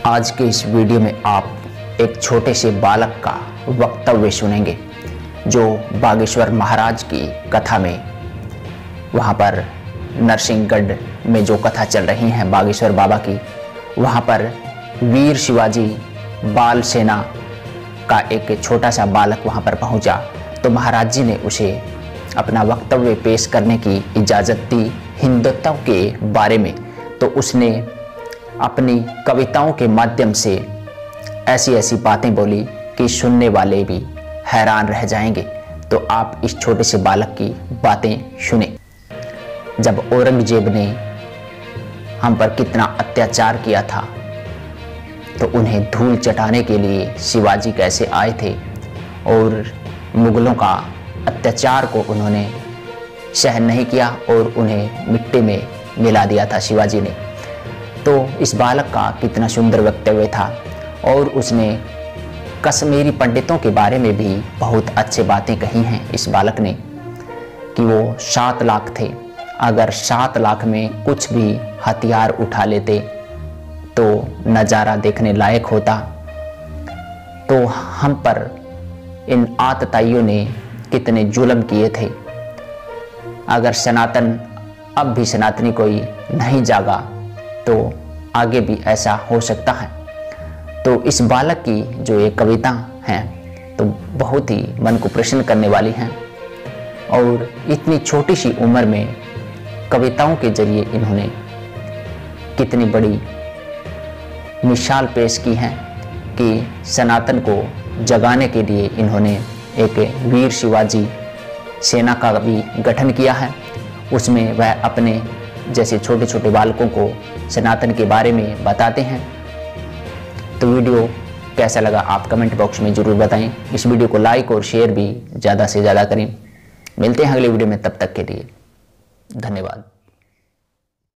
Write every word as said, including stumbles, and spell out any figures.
आज के इस वीडियो में आप एक छोटे से बालक का वक्तव्य सुनेंगे जो बागेश्वर महाराज की कथा में, वहाँ पर नरसिंहगढ़ में जो कथा चल रही है बागेश्वर बाबा की, वहाँ पर वीर शिवाजी बाल सेना का एक छोटा सा बालक वहाँ पर पहुँचा तो महाराज जी ने उसे अपना वक्तव्य पेश करने की इजाज़त दी हिंदुत्व के बारे में। तो उसने अपनी कविताओं के माध्यम से ऐसी ऐसी बातें बोली कि सुनने वाले भी हैरान रह जाएंगे। तो आप इस छोटे से बालक की बातें सुने। जब औरंगजेब ने हम पर कितना अत्याचार किया था तो उन्हें धूल चटाने के लिए शिवाजी कैसे आए थे और मुगलों का अत्याचार को उन्होंने सहन नहीं किया और उन्हें मिट्टी में मिला दिया था शिवाजी ने। तो इस बालक का कितना सुंदर वक्तव्य था और उसने कश्मीरी पंडितों के बारे में भी बहुत अच्छी बातें कही हैं इस बालक ने कि वो सात लाख थे, अगर सात लाख में कुछ भी हथियार उठा लेते तो नज़ारा देखने लायक होता। तो हम पर इन आतताइयों ने कितने जुल्म किए थे। अगर सनातन अब भी सनातनी कोई नहीं जागा तो आगे भी ऐसा हो सकता है। तो इस बालक की जो ये कविता हैं तो बहुत ही मन को प्रसन्न करने वाली हैं और इतनी छोटी सी उम्र में कविताओं के जरिए इन्होंने कितनी बड़ी मिसाल पेश की है कि सनातन को जगाने के लिए इन्होंने एक वीर शिवाजी सेना का भी गठन किया है। उसमें वह अपने जैसे छोटे छोटे बालकों को सनातन के बारे में बताते हैं। तो वीडियो कैसा लगा आप कमेंट बॉक्स में ज़रूर बताएं। इस वीडियो को लाइक और शेयर भी ज़्यादा से ज़्यादा करें। मिलते हैं अगले वीडियो में, तब तक के लिए धन्यवाद।